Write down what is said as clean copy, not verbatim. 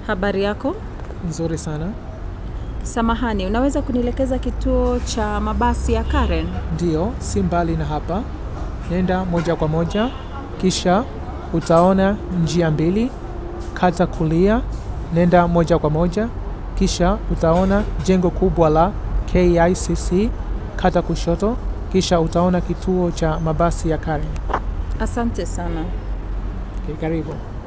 Habari yako? Nzuri sana. Samahani, unaweza kunielekeza kituo cha mabasi ya Karen? Ndio, si mbali na hapa. Nenda moja kwa moja, kisha utaona njia mbili, kata kulia, nenda moja kwa moja, kisha utaona jengo kubwa la KICC, kata kushoto, kisha utaona kituo cha mabasi ya Karen. Asante sana. Okay, karibu.